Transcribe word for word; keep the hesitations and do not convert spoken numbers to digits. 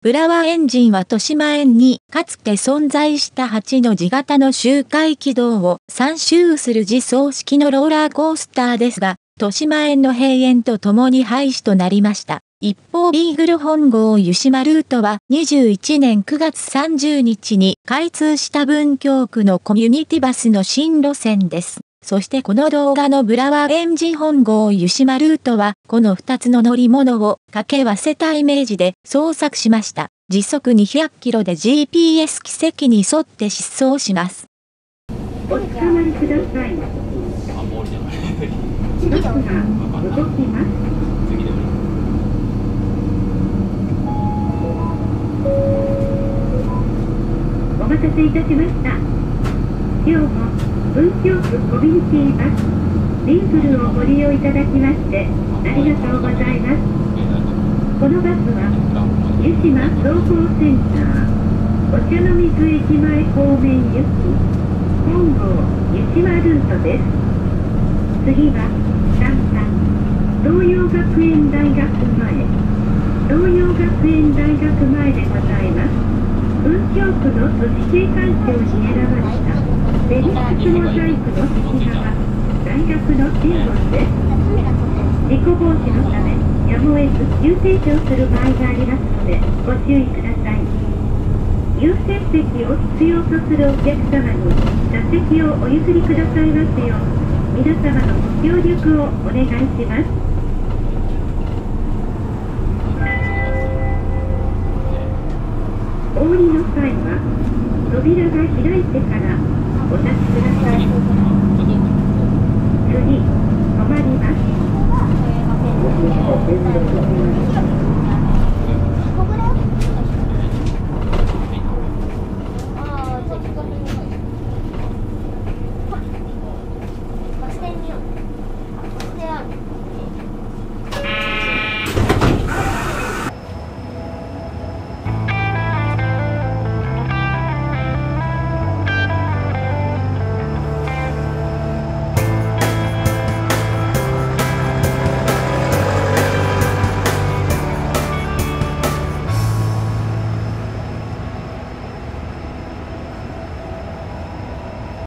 浦和エンジンは豊島園にかつて存在したはちの字型の周回軌道をさん周する自走式のローラーコースターですが、豊島園の閉園とともに廃止となりました。一方ビーグル本郷湯島ルートはにじゅういちねんくがつさんじゅうにちに開通した文京区のコミュニティバスの新路線です。そしてこの動画の浦和エンジン本郷湯島ルートはこのふたつの乗り物を掛け合わせたイメージで創作しました。時速にひゃくキロで ジーピーエス 軌跡に沿って疾走します。 おつかまりください。バスが動きます。お待たせいたしました。今日も文京区コミュニティバスビーグルをご利用いただきましてありがとうございます。このバスは湯島総合センターお茶の水駅前方面行き本郷湯島ルートです。次はさんばん東洋学園大学前東洋学園大学前でございます。文京区の都市景観賞に選ばれたベリックスモザイクの石幅大学のシンボルです。事故防止のためやむを得ず急停車をする場合がありますのでご注意ください。優先席を必要とするお客様に座席をお譲りくださいますよう皆様のご協力をお願いします。お降りの際は扉が開いてからお立ちください。次、止まります。